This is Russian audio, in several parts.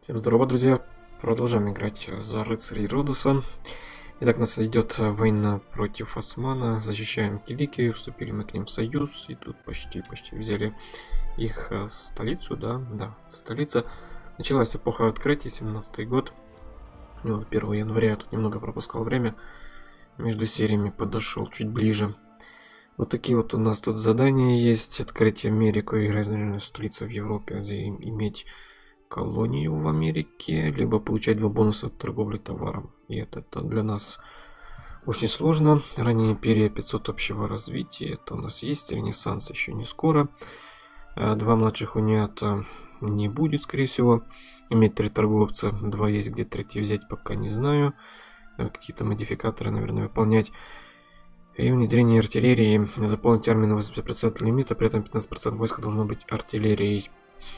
Всем здорово, друзья! Продолжаем играть за рыцарей Родоса. Итак, у нас идет война против Османа. Защищаем Киликию, вступили мы к ним в союз. И тут почти взяли их столицу, да? Да, столица. Началась эпоха открытия, 17-й год. 1 января, я тут немного пропускал время. Между сериями подошел чуть ближе. Вот такие вот у нас тут задания есть. Открытие Америку, играть, наверное, столица в Европе, где иметь колонию в Америке, либо получать 2 бонуса от торговли товаром. И это для нас очень сложно. Ранее империя 500 общего развития. Это у нас есть. Ренессанс еще не скоро. 2 младших униата не будет, скорее всего. Иметь 3 торговца. 2 есть, где 3 взять, пока не знаю. Какие-то модификаторы, наверное, выполнять. И внедрение артиллерии. Заполнить армию на 80% лимита. При этом 15% войска должно быть артиллерией.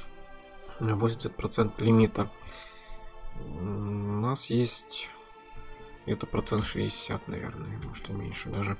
80% лимита. У нас есть это процент 60, наверное, может и меньше даже.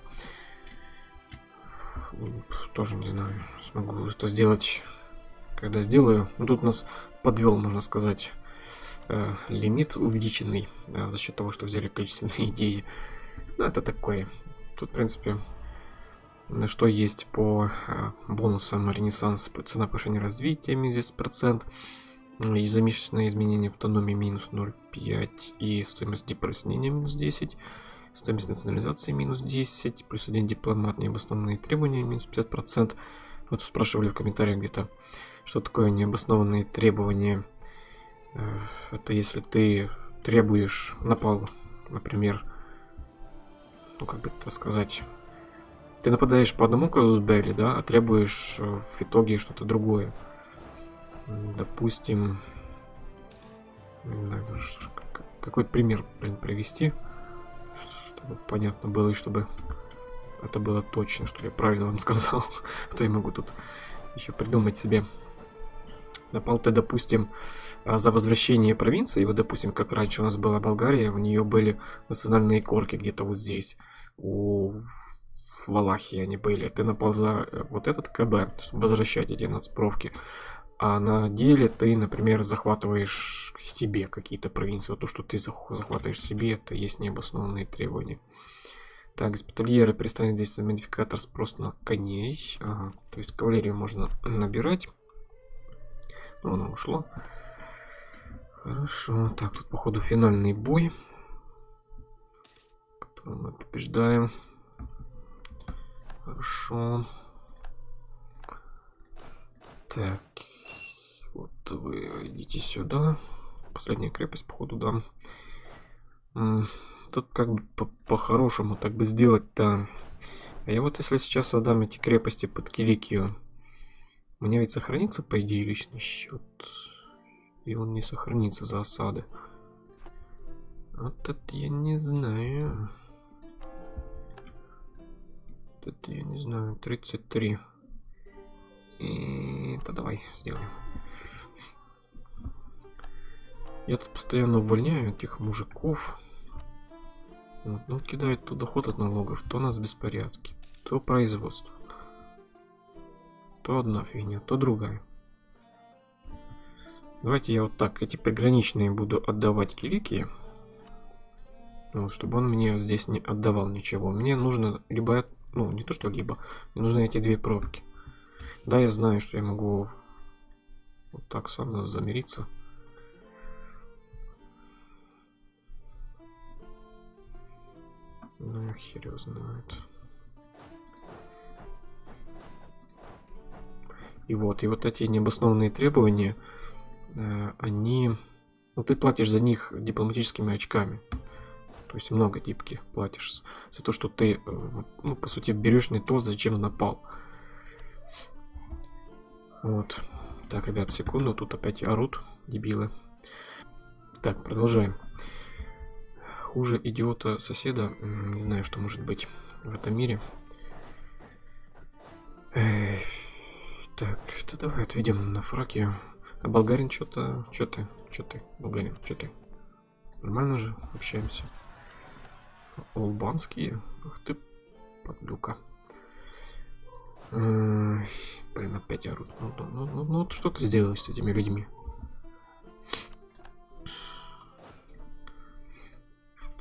Тоже не знаю, смогу это сделать, когда сделаю. Тут нас подвел, можно сказать, лимит увеличенный за счет того, что взяли количественные идеи. Но это такое. Тут, в принципе, на что есть по бонусам Ренессанс, цена повышения развития минус 10%, ежемесячное изменение автономии минус 0,5 и стоимость депреснения минус 10, стоимость национализации минус 10, плюс 1 дипломат, необоснованные требования минус 50%. Вот спрашивали в комментариях где-то, что такое необоснованные требования. Это если ты требуешь, напал, например, ну как бы это сказать, ты нападаешь по одному казус-белли, да, а требуешь в итоге что-то другое. Допустим, не знаю, какой-то пример, привести, чтобы понятно было и чтобы это было точно, что я правильно вам сказал. А то я могу тут еще придумать себе. Напал ты, допустим, за возвращение провинции. Вот, допустим, как раньше у нас была Болгария, у нее были национальные корки где-то вот здесь. У Валахии они были. Ты напал за вот этот КБ, чтобы возвращать эти нацпровки. А на деле ты, например, захватываешь себе какие-то провинции. Вот то, что ты захватываешь себе, это есть необоснованные требования. Так, госпитальеры перестанет действовать модификатор спрос на коней. Ага, то есть кавалерию можно набирать. Ну, оно ушло. Хорошо. Так, тут, походу, финальный бой, который мы побеждаем. Хорошо. Так. Вот вы идите сюда. Последняя крепость, походу, да. Тут как бы по-хорошему так бы сделать-то. А я вот если сейчас отдам эти крепости под Киликию, у меня ведь сохранится, по идее, личный счет. И он не сохранится за осады. Вот это я не знаю. Вот это я не знаю. 33. И да, давай сделаем. Я тут постоянно увольняю этих мужиков. Вот, ну, кидает то доход от налогов, то у нас беспорядки, то производство. То одна фигня, то другая. Давайте я вот так эти приграничные буду отдавать Киликии. Вот, чтобы он мне здесь не отдавал ничего. Мне нужно либо, ну не то что либо, мне нужны эти 2 пробки. Да, я знаю, что я могу вот так сам замириться. Ну, хер его знает. И вот эти необоснованные требования, они... Ну, ты платишь за них дипломатическими очками. То есть много дипки платишь за то, что ты, ну, по сути, берешь не то, зачем напал. Вот. Так, ребят, секунду, тут опять орут, дебилы. Так, продолжаем. Хуже идиота соседа, не знаю, что может быть в этом мире. Так, это давай отведем на Фракию. А болгарин что-то... Что ты, болгарин, что ты? Нормально же общаемся. Албанские? Ах ты, подлюка. Блин, опять орут. Ну, что ты сделаешь с этими людьми?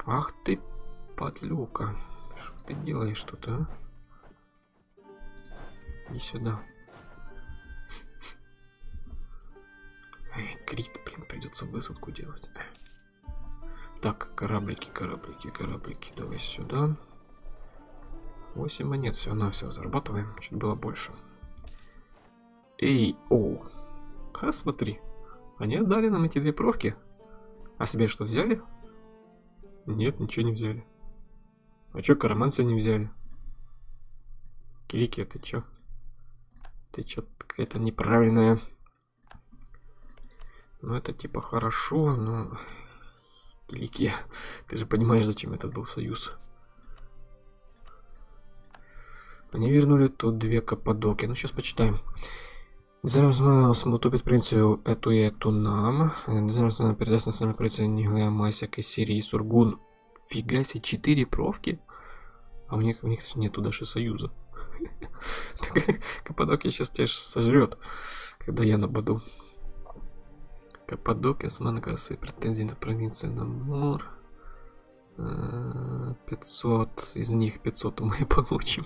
Ах ты, подлюка. Что ты делаешь тут, а? Иди сюда. Эй, Крит, блин, придется высадку делать. Так, кораблики. Давай сюда. 8 монет, все на все зарабатываем. Чуть было больше. Эй, о. Смотри. Они отдали нам эти 2 провки. А себе что, взяли? Нет, ничего не взяли. А чё, караманцы не взяли? Кирики, ты чё? Ты чё какая-то неправильная? Ну, это типа хорошо, но... Кирики, ты же понимаешь, зачем этот был союз. Они вернули тут 2 Каппадоки. Ну, сейчас почитаем. Утопит провинцию эту и эту нам. Передаст национальную провинцию Ниглая, Масяк и Сирии, Сургун. Фига себе, 4 провки? А у них нету даже союза. Каппадокия сейчас тебя сожрет, когда я нападу. Каппадокия, Осман-Гасы, претензии на провинцию Намур. 500, из них 500 мы получим.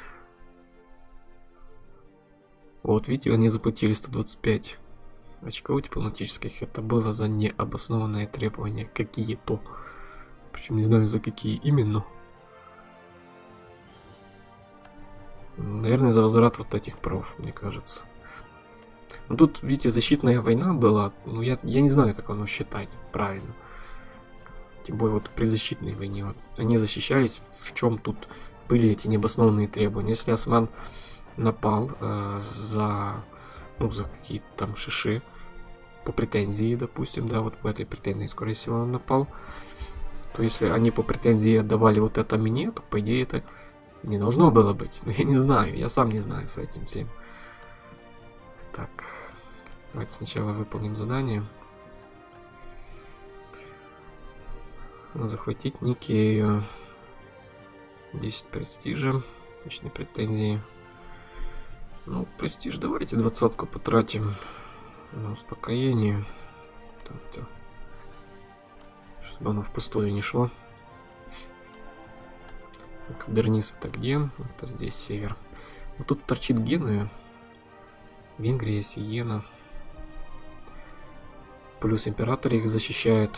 Вот, видите, они заплатили 125 очков дипломатических. Это было за необоснованные требования какие-то. Причем не знаю, за какие именно. Наверное, за возврат вот этих прав, мне кажется. Ну, тут, видите, защитная война была. Ну, я не знаю, как оно считать правильно. Тем более, вот при защитной войне. Вот, они защищались, в чем тут были эти необоснованные требования. Если Осман напал за какие-то там шиши по претензии, допустим, да, вот по этой претензии, скорее всего, он напал, то если они по претензии отдавали вот это мне, то, по идее, это не должно было быть. Но я не знаю, я сам не знаю с этим всем. Так, давайте сначала выполним задание. Захватить Никею. 10 престижа, личные претензии. Ну, престиж давайте 20-ку потратим на успокоение. Так-то. Чтобы оно впустую не шло. Кадернис это где? Это здесь север. Вот тут торчит Генуя. Венгрия, Сиена. Плюс император их защищает.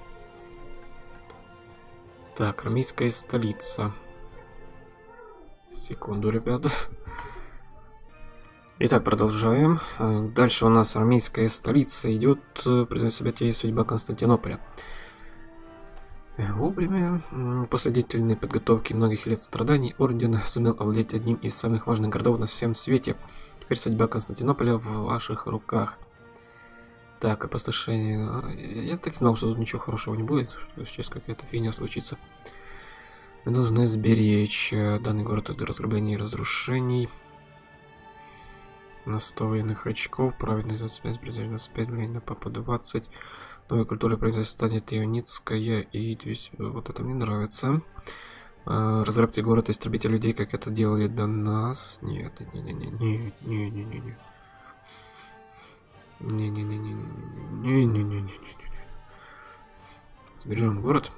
Так, армейская столица. Секунду, ребята. Итак, продолжаем. Дальше у нас армейская столица идет. Признает себя те судьба Константинополя. Вовремя, после длительной подготовки многих лет страданий, орден сумел овладеть одним из самых важных городов на всем свете. Теперь судьба Константинополя в ваших руках. Так, опустошение. Я так и знал, что тут ничего хорошего не будет. Что сейчас какая-то фигня случится. Мы должны сберечь данный город от разграбления и разрушений. На 100 военных очков, праведность 25, предельно 25, блин, папа 20. Новая культура производства станет ионитская, и вот это мне нравится. Разграбьте город, истребите людей, как это делали до нас. Нет, не-не-не-не-не-не-не-не. Не-не-не-не-не-не-не-не-не-не. Сбережем город.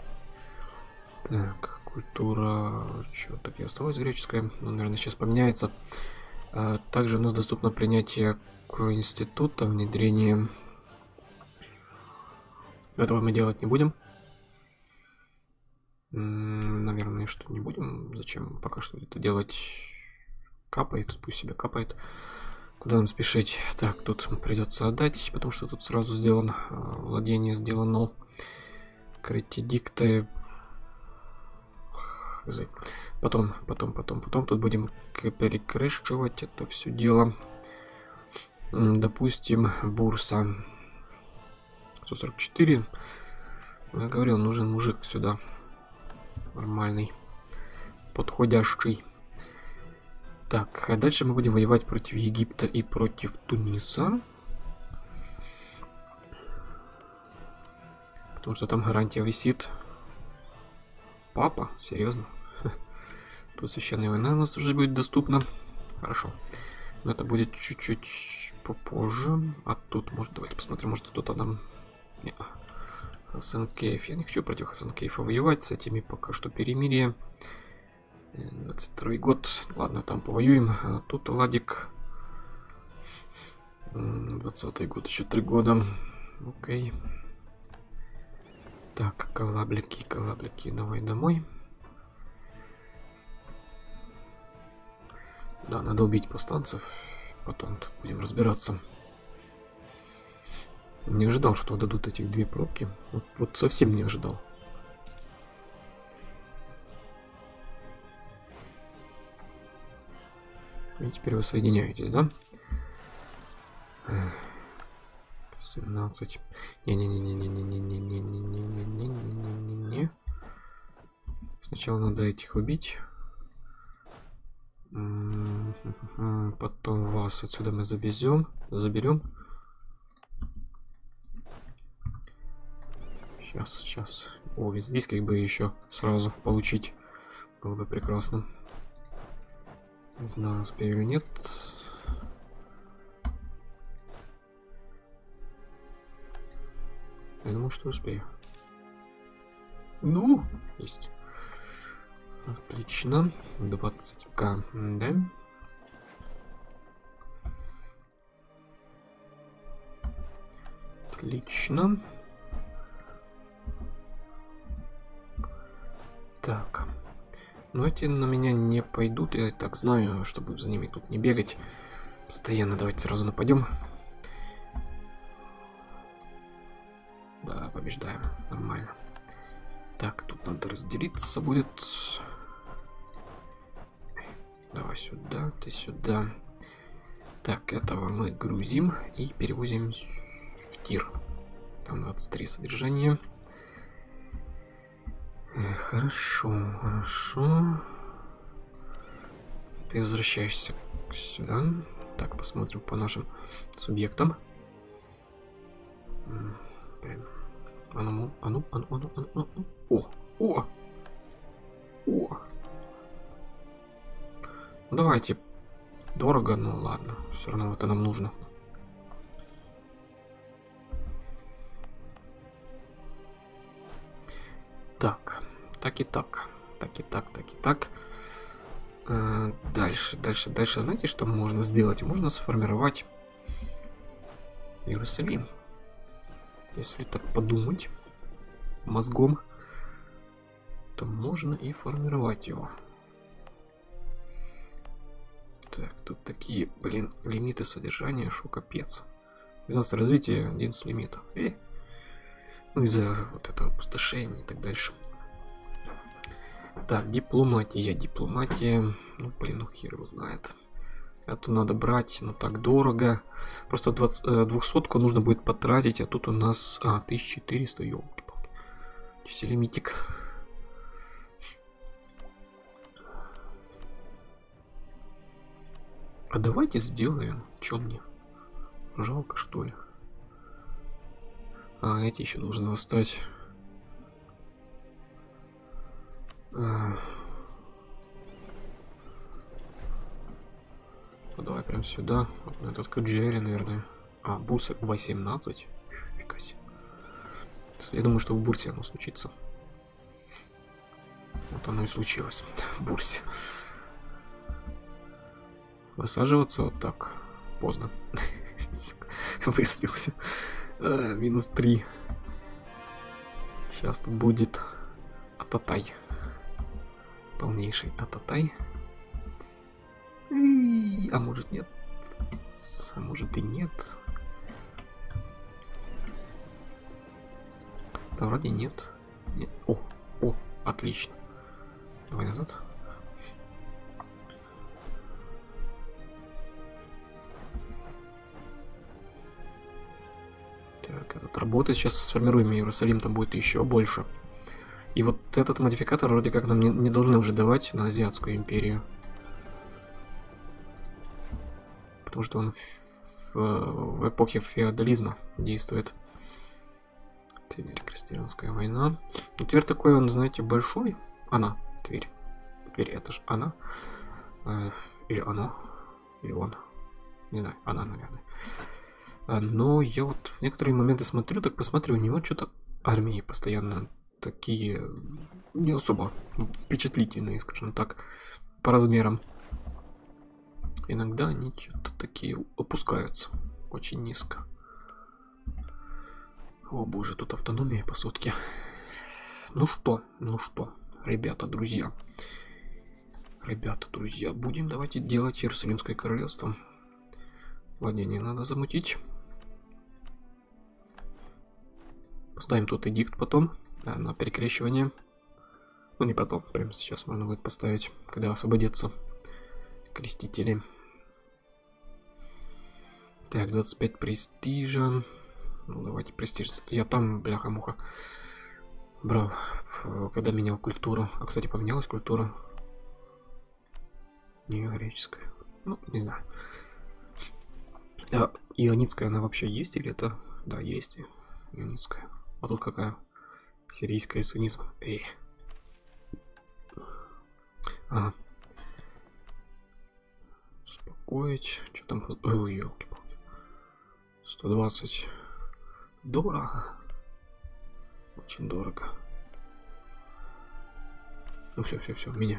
Так, культура... Что, так и осталось греческая. Ну, наверное, сейчас поменяется. Также у нас доступно принятие к института, внедрение. Этого мы делать не будем. Наверное, что не будем. Зачем пока что это делать? Капает, пусть себе капает. Куда нам спешить? Так, тут придется отдать, потому что тут сразу сделано владение сделано. Критидикты. Потом тут будем перекрещивать это все дело. Допустим, бурса 144. Я говорил, нужен мужик сюда. Нормальный. Подходящий. Так, а дальше мы будем воевать против Египта и против Туниса. Потому что там гарантия висит. Папа? Серьезно? Тут священная война у нас уже будет доступна. Хорошо. Но это будет чуть-чуть попозже. А тут, может, давайте посмотрим, может кто-то нам... Хасанкеев. Я не хочу против Хасанкеева воевать. С этими пока что перемирие. 22 год. Ладно, там повоюем. А тут ладик. 20 год. Еще 3 года. Окей. Так, калаблики. Давай домой. Да, надо убить повстанцев. Потом тут будем разбираться. Не ожидал, что дадут этих 2 пробки. Вот совсем не ожидал. И теперь вы соединяетесь, да? 17. Не-не-не-не-не-не-не-не-не-не-не-не-не-не-не. Сначала надо этих убить. Потом вас отсюда мы заберем. Сейчас. О, ведь здесь как бы еще сразу получить было бы прекрасно. Не знаю, успею или нет. Я думаю, что успею. Ну, есть. Отлично. 20к, да? Отлично. Так. Но эти на меня не пойдут. Я так знаю, чтобы за ними тут не бегать. Постоянно давайте сразу нападем. Да, побеждаем. Нормально. Так, тут надо разделиться будет. Давай сюда, ты сюда. Так, этого мы грузим и перевозим в тир. Там 23 содержания. Хорошо. Ты возвращаешься сюда. Так, посмотрим по нашим субъектам. Блин. А ну. О! Давайте. Дорого, но ладно. Все равно это нам нужно. Так и так. Дальше. Знаете, что можно сделать? Можно сформировать Иерусалим. Если так подумать мозгом, то можно и формировать его. Так, тут такие, блин, лимиты содержания, шо капец. 12 развития, 11 лимитов. Ну, из-за вот этого опустошения и так дальше. Так, дипломатия. Ну, блин, ну хер его знает. Это надо брать, но так дорого. Просто 200-ку нужно будет потратить, а тут у нас 1400, ёлки-палки. Все лимитик. А давайте сделаем. Чё мне? Жалко, что ли? Эти еще нужно восстать. Ну, давай прям сюда. Вот на этот Каджиэри, наверное. Бурса 18. Я думаю, что в Бурсе оно случится. Вот оно и случилось. В Бурсе. Высаживаться вот так. Поздно. Выставился. Минус 3. Сейчас тут будет Ататай. Полнейший Ататай. А может нет? А может и нет? Да вроде нет. Нет. О, отлично. Давай назад. Так, этот работает. Сейчас сформируем Иерусалим, там будет еще больше. И вот этот модификатор вроде как нам не должны уже давать на Азиатскую империю. Потому что он в эпохе феодализма действует. Тверь, Крестьянская война. Ну, Тверь такой, он, знаете, большой. Она, Тверь. Тверь, это же она. Или она. Или он. Не знаю, она, наверное. Но я вот в некоторые моменты смотрю, так посмотрю, у него что-то армии постоянно такие не особо впечатлительные, скажем так, по размерам. Иногда они что-то такие опускаются очень низко. О боже, тут автономия по сотке. Ну что, ребята, друзья. Ребята, друзья, будем давайте делать Иерусалимское королевство. Владение надо замутить. Поставим тут эдикт потом, на перекрещивание. Ну не потом, прямо сейчас можно будет поставить, когда освободятся крестители. Так, 25 престижа. Ну давайте престиж. Я там, бляха-муха, брал, когда менял культуру. А, кстати, поменялась культура. Не греческая. Ну, не знаю. А ионитская она вообще есть или это? Да, есть ионитская. А тут какая? Сирийская суннизм. Ага. Успокоить. Что там? Ой, елки-палки. 120. Дорого. Очень дорого. Ну все, меняй.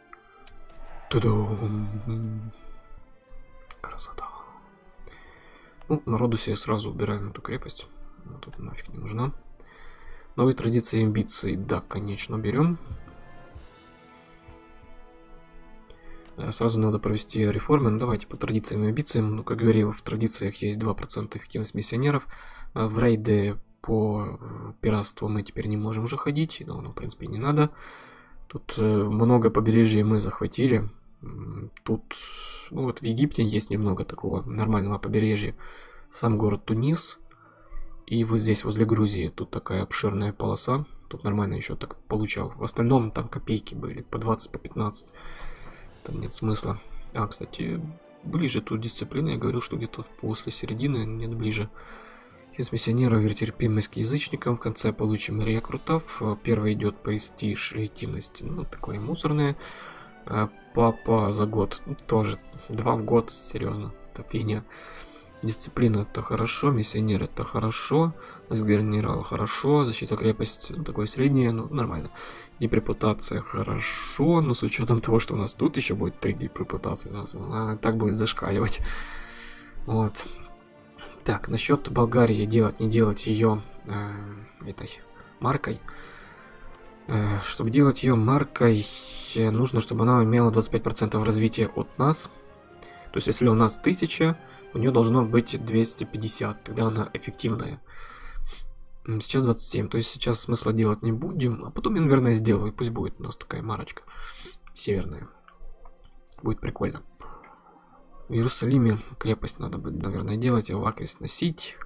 Тудум. Красота. Ну, на Родосе сразу убираем эту крепость. Вот тут нафиг не нужна. Новые традиции и амбиции. Да, конечно, берем. Сразу надо провести реформы. Ну, давайте по традициям и амбициям. Ну, как говорил, в традициях есть 2% эффективность миссионеров. В рейды по пиратству мы теперь не можем уже ходить. Но, в принципе, не надо. Тут много побережья мы захватили. Тут, ну вот в Египте есть немного такого нормального побережья. Сам город Тунис. И вот здесь, возле Грузии, тут такая обширная полоса. Тут нормально еще так получал. В остальном там копейки были, по 20, по 15. Там нет смысла. А, кстати, ближе тут дисциплина. Я говорил, что где-то после середины, нет, ближе. Из миссионеров веротерпимость к язычникам. В конце получим рекрутов. Первый идет престиж, легитимность. Ну, такое мусорное. Папа за год. Тоже 2 в год, серьезно. Это фигня. Дисциплина это хорошо, миссионер это хорошо, генерал хорошо, защита крепости такое среднее, ну нормально. Депрепутация хорошо, но с учетом того, что у нас тут еще будет 3 депрепутации, так будет зашкаливать. Вот. Так, насчет Болгарии делать, не делать ее этой маркой. Чтобы делать ее маркой, нужно, чтобы она имела 25% развития от нас. То есть, если у нас 1000, у нее должно быть 250, тогда она эффективная. Сейчас 27, то есть сейчас смысла делать не будем, а потом я, наверное, сделаю, пусть будет у нас такая марочка северная. Будет прикольно. В Иерусалиме крепость надо будет, наверное, делать, а лакость носить.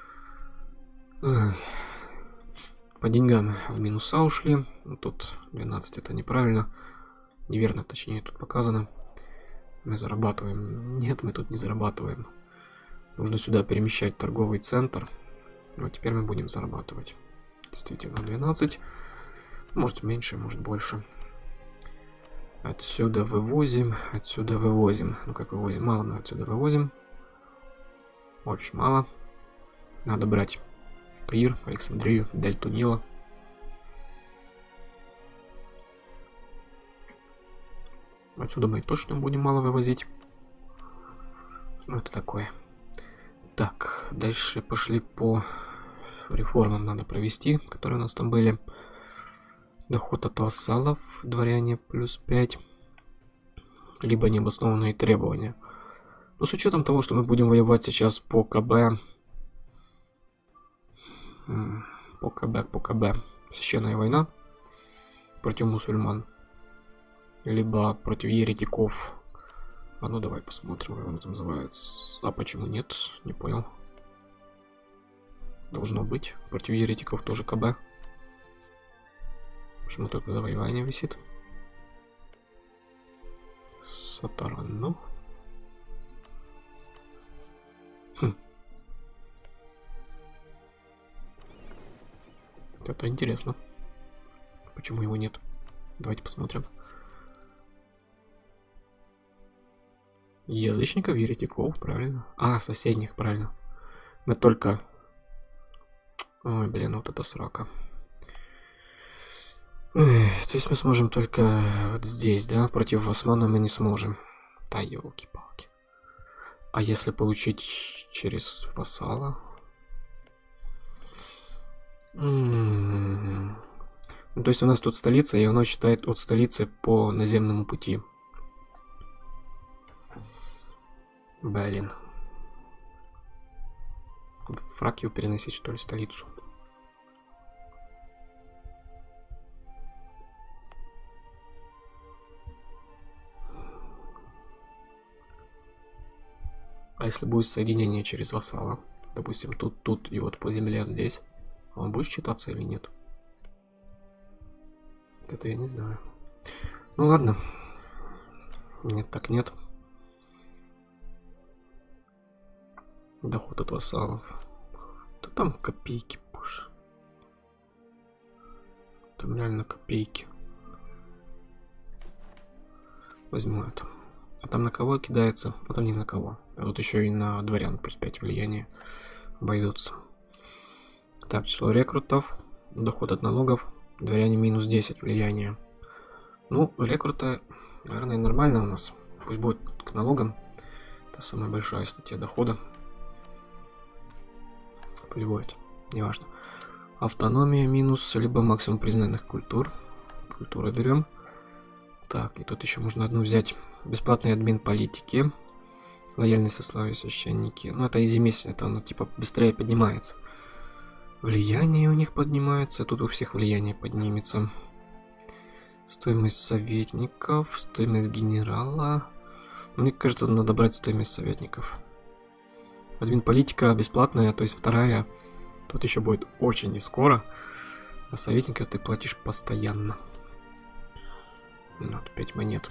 По деньгам в минуса ушли. Тут 12 это неправильно. Неверно, точнее, тут показано. Мы зарабатываем. Нет, мы тут не зарабатываем. Нужно сюда перемещать торговый центр. Вот теперь мы будем зарабатывать. Действительно, 12. Может меньше, может больше. Отсюда вывозим, отсюда вывозим. Ну как вывозим? Мало мы отсюда вывозим. Очень мало. Надо брать Каир, Александрию, Дельту Нила. Отсюда мы точно будем мало вывозить. Ну это такое. Так, дальше пошли по реформам надо провести, которые у нас там были. Доход от вассалов, дворяне плюс 5. Либо необоснованные требования. Но с учетом того, что мы будем воевать сейчас по КБ. По КБ. Священная война против мусульман. Либо против еретиков. А ну давай посмотрим, как он это называется. А почему нет? Не понял. Должно быть. Против еретиков тоже КБ. Почему только завоевание висит? Сатарану. Это интересно. Почему его нет? Давайте посмотрим. Язычников, еретиков, правильно. А, соседних, правильно. Мы только... Ой, блин, вот это срака. Эх, то есть мы сможем только вот здесь, да? Против османа мы не сможем. Да, елки-палки. А если получить через вассала? Ну, то есть у нас тут столица, и оно считает от столицы по наземному пути. Блин. Фракию переносить, что ли, столицу? А если будет соединение через вассала? Допустим, тут и вот по земле здесь. Он будет считаться или нет? Это я не знаю. Ну ладно. Нет, так нет. Доход от вассалов. Да там копейки, боже. Там реально копейки. Возьму это. А там на кого кидается? А там не на кого. А тут еще и на дворян плюс 5 влияния обойдутся. Так, число рекрутов. Доход от налогов. Дворяне минус 10 влияния. Ну, рекрута, наверное, нормально у нас. Пусть будет к налогам. Это самая большая статья дохода. Пусть будет. Неважно. Автономия минус, либо максимум признанных культур. Культуру берем. Так, и тут еще можно одну взять. Бесплатный админ политики. Лояльные сословия священники. Ну, это изимесь, это оно типа быстрее поднимается. Влияние у них поднимается. Тут у всех влияние поднимется. Стоимость советников. Стоимость генерала. Мне кажется, надо брать стоимость советников. Админ политика бесплатная, то есть вторая. Тут еще будет очень не скоро. А советника ты платишь постоянно. Вот, 5 монет.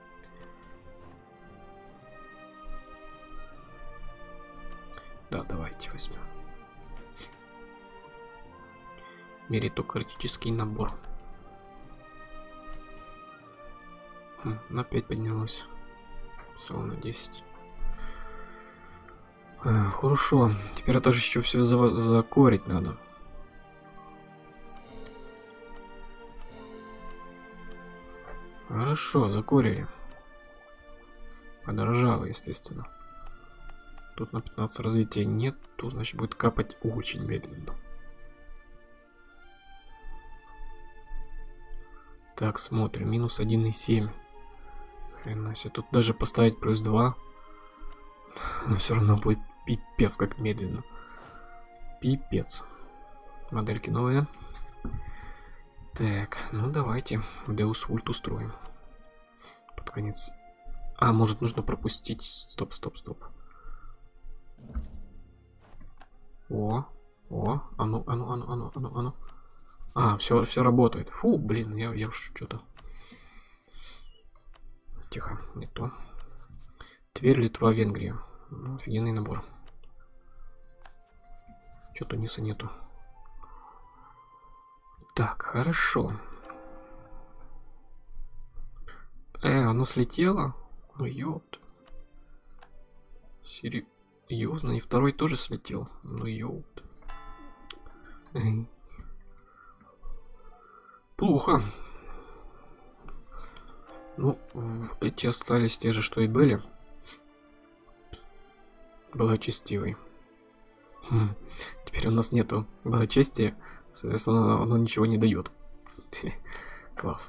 Да, давайте возьмем. Меритократический набор. На 5 поднялось. Всего на 10. Хорошо. Теперь это же еще все закорить надо. Хорошо, закорили. Подорожало, естественно. Тут на 15 развития нет, тут, значит, будет капать очень медленно. Так, смотрим. Минус 1,7. Хрена себе. Тут даже поставить плюс 2. Но все равно будет пипец как медленно. Пипец. Модельки новые. Так, ну давайте Deus Vult устроим. Под конец. А, может нужно пропустить. Стоп. О, а ну. А, все работает. Фу, блин, я уж что-то. Тихо, не то. Тверь, Литва, Венгрия. Ну, офигенный набор. Что-то Ниса нету. Так, хорошо. Оно слетело? Ну, ёпт. Серьезно? И второй тоже слетел? Ну, ёпт. Плохо. Ну, эти остались те же, что и были. Благочестивый. Теперь у нас нету благочестия, соответственно, оно ничего не дает. Класс.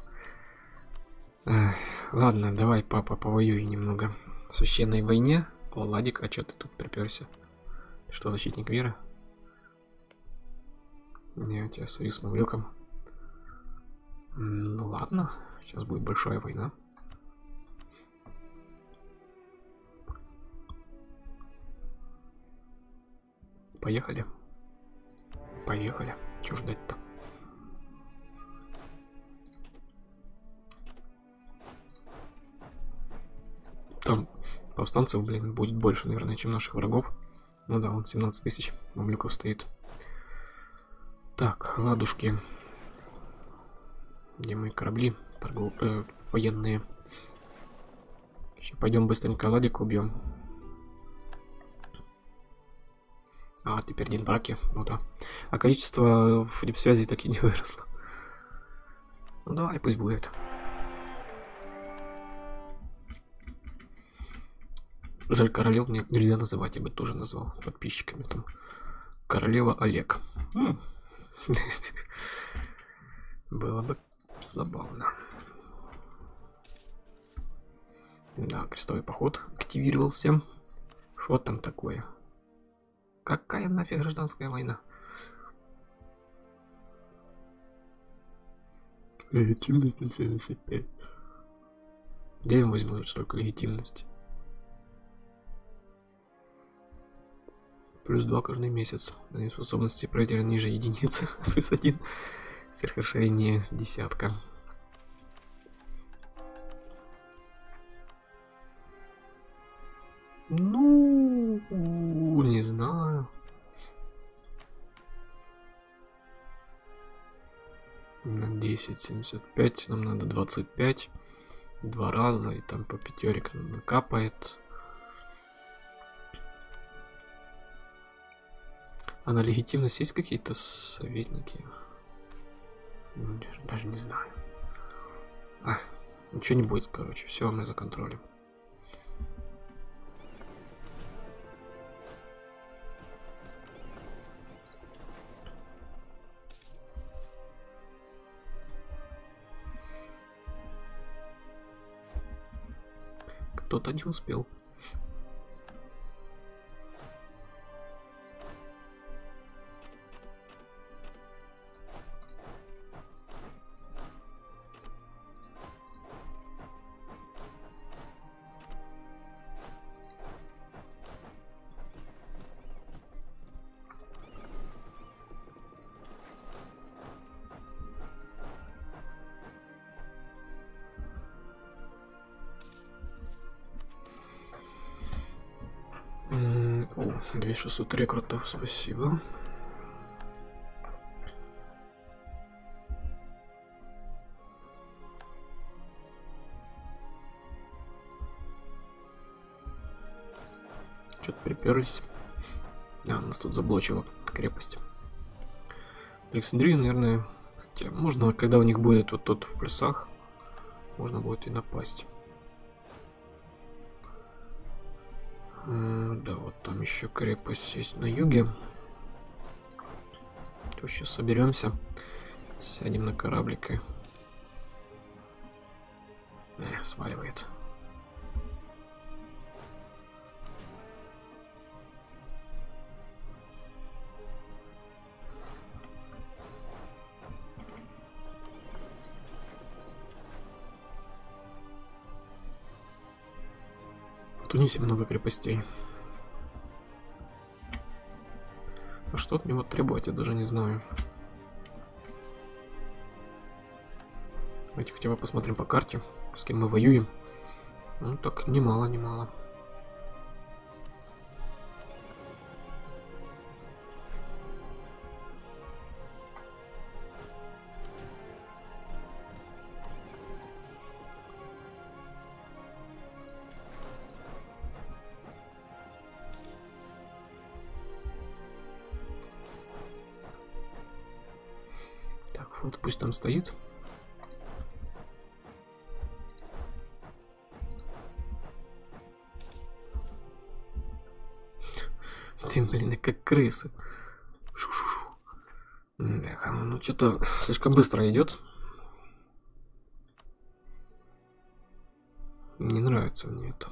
Ладно, давай, папа, повоюй немного. В священной войне. О, Ладик, а что ты тут приперся? Что, защитник веры? Не, у тебя союз с Мамлюком. Ну ладно, сейчас будет большая война. Поехали. Поехали. Чего ждать-то? Там повстанцев, блин, будет больше, наверное, чем наших врагов. Ну да, вон 17 тысяч мамлюков стоит. Так, ладушки. Где мои корабли военные? Сейчас пойдем быстренько ладик убьем. А, теперь день браки, ну да. А количество в дипсвязи так и не выросло. Ну давай, пусть будет. Жаль, королев мне нельзя называть, я бы тоже назвал подписчиками там. Королева Олег. Было бы забавно. Да, крестовый поход активировался. Что там такое? Какая нафиг гражданская война? Легитимность на 75. Где я возьму столько легитимности? Плюс 2 каждый месяц. Способности правителя ниже единицы. Плюс 1. Сверхрасширение десятка. Ну, не знаю. На 10,75 нам надо 25. 2 раза, и там по пятерке накапает. А на легитимность есть какие-то советники? Даже не знаю. Ничего не будет, короче. Все, мы за контролем. Кто-то не успел. О, 2600 рекрутов, спасибо. Что-то приперлись. Нас тут заблочила крепость. Александрию, наверное, хотя можно, когда у них будет вот тот в плюсах, можно будет и напасть. Да, вот там еще крепость есть на юге. То сейчас соберемся, сядем на кораблик и сваливает. В Тунисе много крепостей. А что от него требовать, я даже не знаю. Давайте хотя бы посмотрим по карте, с кем мы воюем. Ну так, немало. Вот пусть там стоит. Ты, блин, как крысы. Ну что-то слишком быстро идет. Не нравится мне это.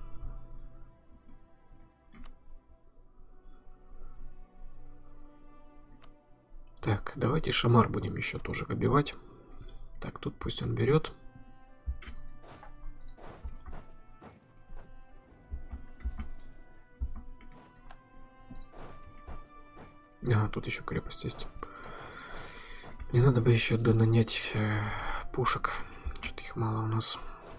Так, давайте Шамар будем еще тоже выбивать. Так, тут пусть он берет. Тут еще крепость есть. Мне надо бы еще донанять пушек. Что-то их мало у нас.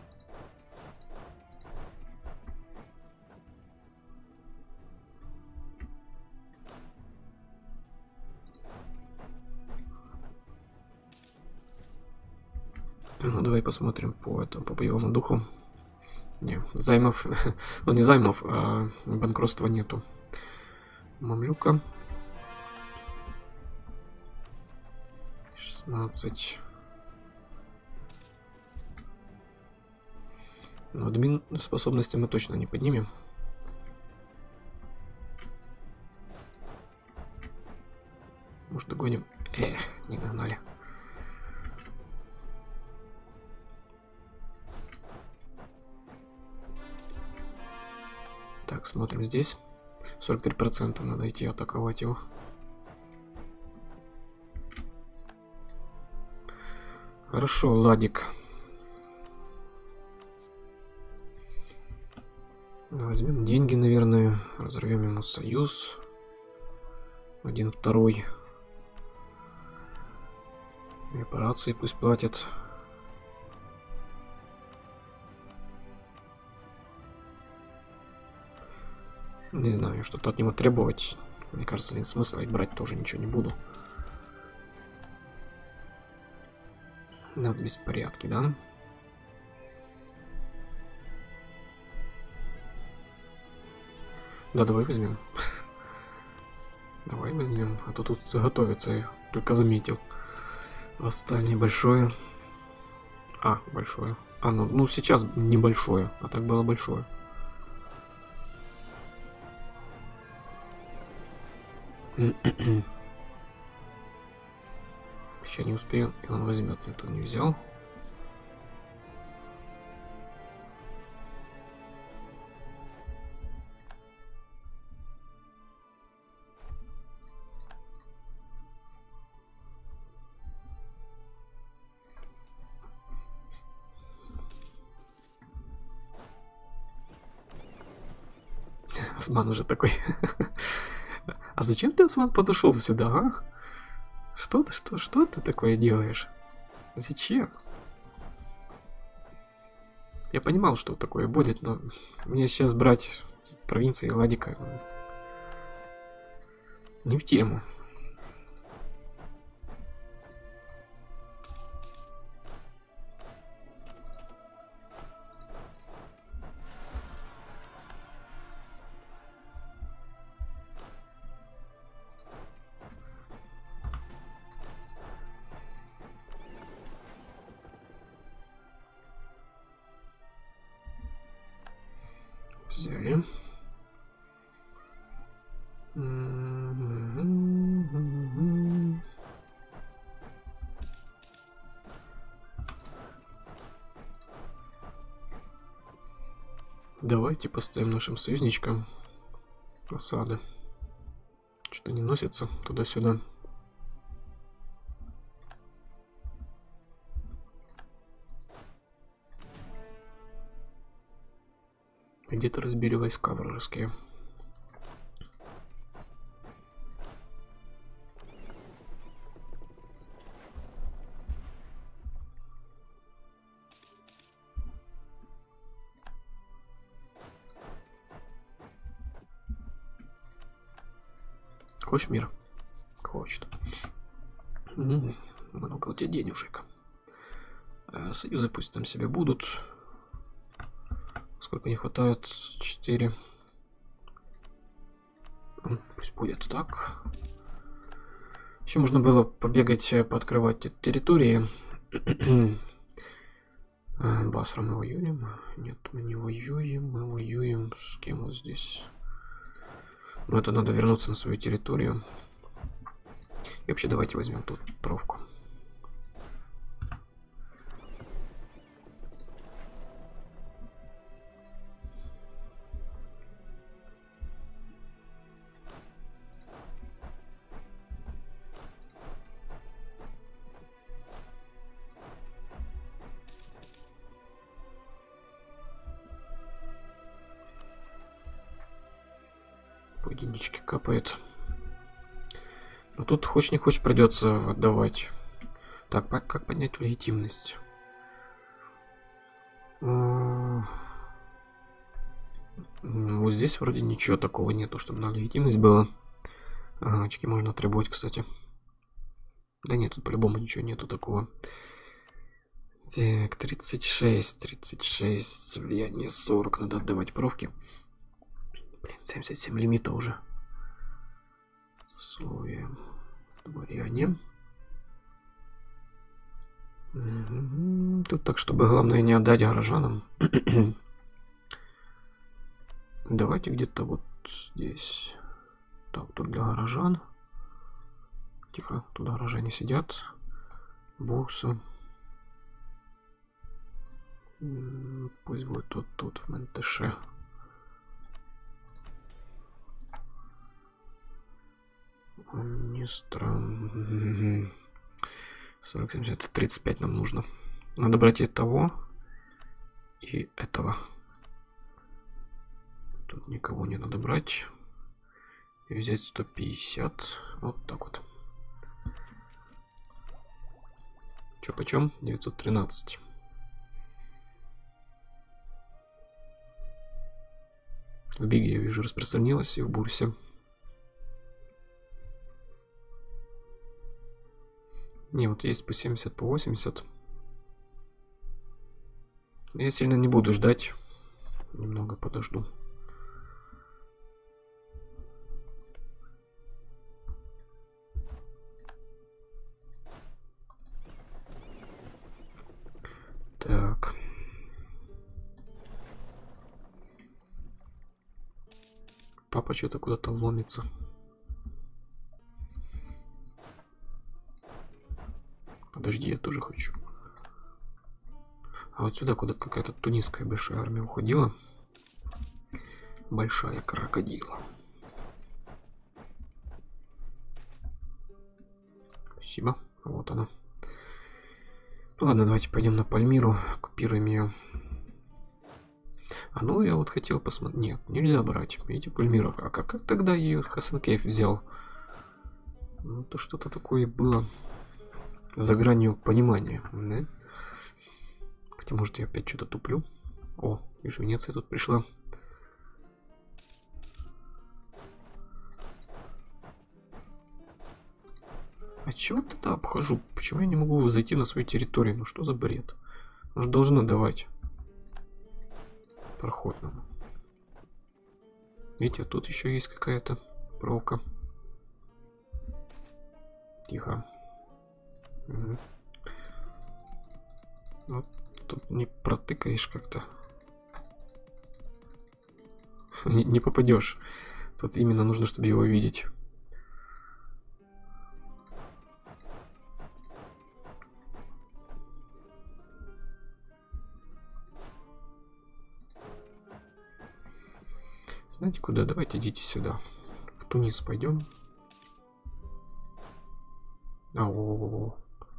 Ну, давай посмотрим по боевому духу. Не, займов, ну не займов, а банкротства нету. мамлюка. 16. Но админ способности мы точно не поднимем. Может, догоним? Не догнали. Так, смотрим здесь. 43% надо идти атаковать его. Хорошо, ладик. Возьмем деньги, наверное. Разорвем ему союз. 1-2. Репарации пусть платят. Не знаю, что-то от него требовать. Мне кажется, нет смысла, и брать тоже ничего не буду. У нас беспорядки, да? Да, давай возьмем. Давай возьмем. А то тут готовится, я только заметил. Восстание большое. Большое. Ну сейчас небольшое, а так было большое. Еще не успею, и он возьмет. Никто не взял. Осман уже такой. А зачем ты, Осман, подошел сюда, а? Что ты такое делаешь? Зачем? Я понимал, что такое будет, но мне сейчас брать провинции Ладика не в тему. Взяли. Давайте поставим нашим союзничкам осады. Что-то не носится туда-сюда. Где-то разбили войска вражеские. Хочешь мир? Хочет. Много у тебя денежек. Союзы пусть там себе будут. Сколько не хватает? 4. Пусть будет так. Еще можно было побегать, пооткрывать территории. Басра мы воюем? Нет, мы не воюем. Мы воюем с кем вот здесь? Ну, это надо вернуться на свою территорию. И вообще давайте возьмем тут провку. По единичке капает. Но тут хочешь не хочешь придется отдавать. Так, как поднять легитимность? Вот здесь вроде ничего такого нету, чтобы на легитимность было. Очки можно требовать, кстати. Да нет, тут по-любому ничего нету такого. Так, 36, влияние 40, надо отдавать провки. Блин, 77 лимита уже. Условия дворяне. Тут так, чтобы главное не отдать горожанам. Давайте где-то вот здесь. Так, тут для горожан. Тихо, тут горожане сидят. Боксы. Пусть будет вот тут в Ментеше. Не странно. 40, 70, 35 нам нужно. Надо брать и того, и этого. Тут никого не надо брать. И взять 150. Вот так вот. Чё почем? 913. В Биге, я вижу, распространилась и в Бурсе. Не, вот есть по 70, по 80. Я сильно не буду ждать. Немного подожду. Так. Папа что-то куда-то ломится. Подожди, я тоже хочу. А вот сюда куда-то какая-то тунисская большая армия уходила. Большая крокодила. Спасибо. Вот она. Ну ладно, давайте пойдем на Пальмиру. Купируем ее. А ну я вот хотел посмотреть. Нет, нельзя брать. Видите, Пальмиру. А как тогда ее Хасанкеев взял? Ну то что-то такое было. За гранью понимания, да? Хотя, может, я опять что-то туплю. О, вижу, Венеция тут пришла. А чего тогда обхожу? Почему я не могу зайти на свою территорию? Ну что за бред? Оно же должно давать проход нам. Видите, тут еще есть какая-то проволока. Тихо. Угу. Вот тут не протыкаешь как-то. Не попадешь. Тут именно нужно, чтобы его видеть. Знаете куда? Давайте идите сюда. В Тунис пойдем. Ау.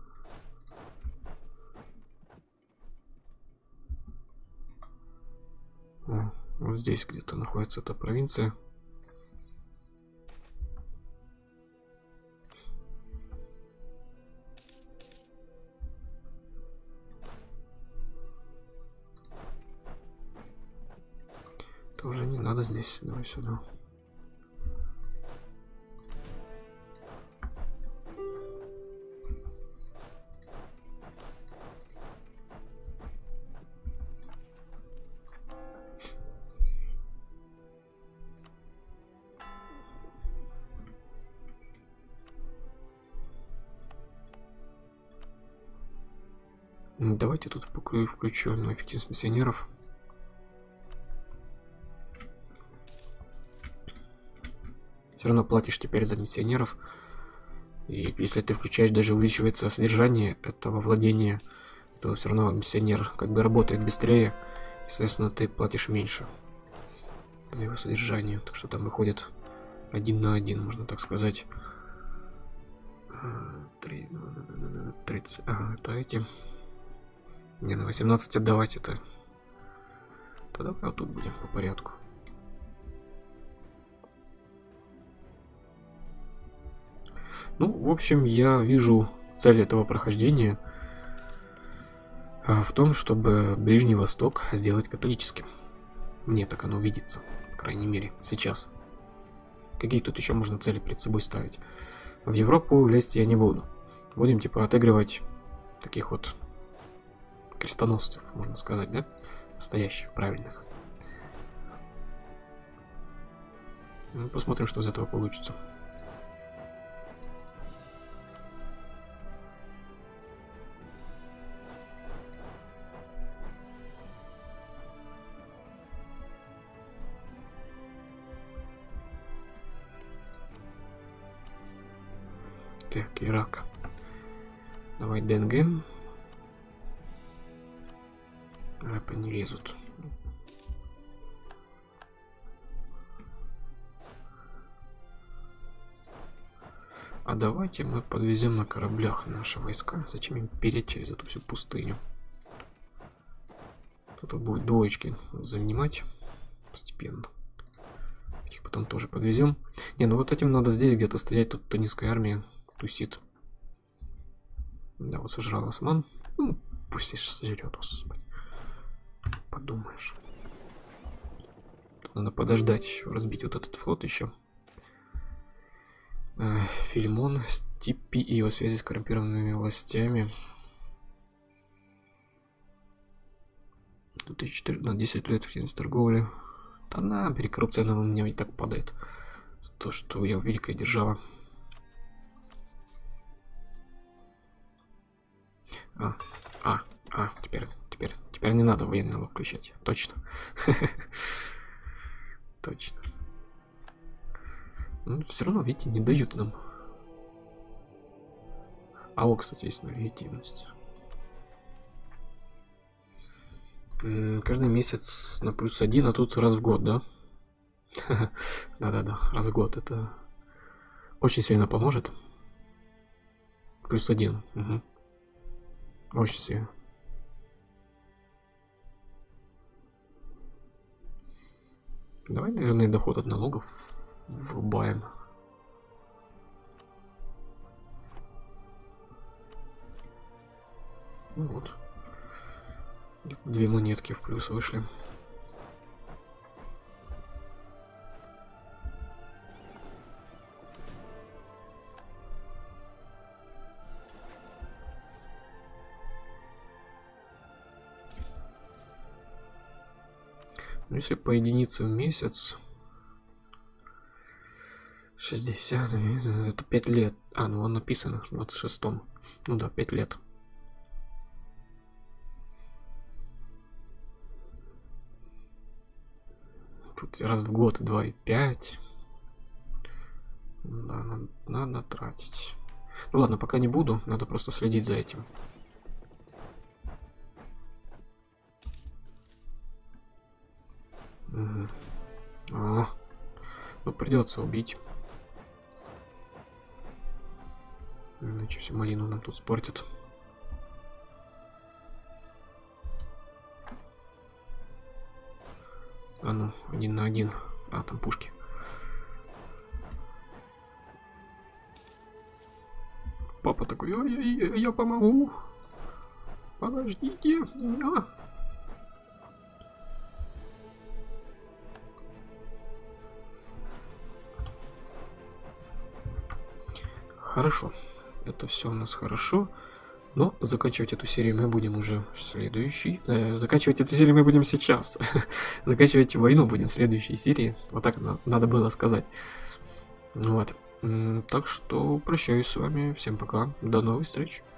Вот здесь где-то находится эта провинция. Тоже не надо здесь. Давай сюда. Давайте тут включу на эффективность миссионеров. Все равно платишь теперь за миссионеров. И если ты включаешь, даже увеличивается содержание этого владения, то все равно миссионер как бы работает быстрее. И, соответственно, ты платишь меньше за его содержание. Так что там выходит 1 на 1, можно так сказать. 30. Ага, это эти. Не, на 18 отдавать это. Тогда вот тут будем по порядку. Ну, в общем, я вижу цель этого прохождения в том, чтобы Ближний Восток сделать католическим. Мне так оно видится, по крайней мере, сейчас. Какие тут еще можно цели перед собой ставить? В Европу лезть я не буду. Будем, типа, отыгрывать таких вот крестоносцев, можно сказать, да? Настоящих, правильных. Ну, посмотрим, что из этого получится. Так, Ирак. Давай ДНГ. Рэпы не лезут. А давайте мы подвезем на кораблях наши войска. Зачем им переть через эту всю пустыню? Тут будет двоечки занимать постепенно. Их потом тоже подвезем. Не, ну вот этим надо здесь где-то стоять. Тут тунисская армия тусит. Да, вот сожрал осман. Ну, пусть и сожрет, господи. Подумаешь. Тут надо подождать, разбить вот этот флот еще. Филимон, Стиппи и его связи с коррумпированными властями. Тут 10 лет в торговли. Да на, коррупция на меня и так падает. То, что я великая держава. Теперь не надо военный налог включать. Точно. Точно. Но все равно, видите, не дают нам. А вот, кстати, есть легитимность. Каждый месяц на +1, а тут раз в год, да? Да-да-да, раз в год. Это очень сильно поможет. +1. Угу. Очень сильно. Давай, наверное, доход от налогов врубаем. Ну вот. 2 монетки в плюс вышли. Ну, если по единице в месяц 60, это 5 лет. А, ну он написано в 26-м. Ну да, 5 лет. Тут раз в год 2,5. Да, надо тратить. Ну ладно, пока не буду, надо просто следить за этим. Угу. Ну придется убить. Иначе всю малину нам тут спортят. А ну, 1 на 1. А, там пушки. Папа такой, я помогу. Подождите. Хорошо. Это все у нас хорошо. Но заканчивать эту серию мы будем уже в следующей. Заканчивать эту серию мы будем сейчас. Заканчивать войну будем в следующей серии. Вот так надо было сказать. Вот. Так что прощаюсь с вами. Всем пока. До новых встреч.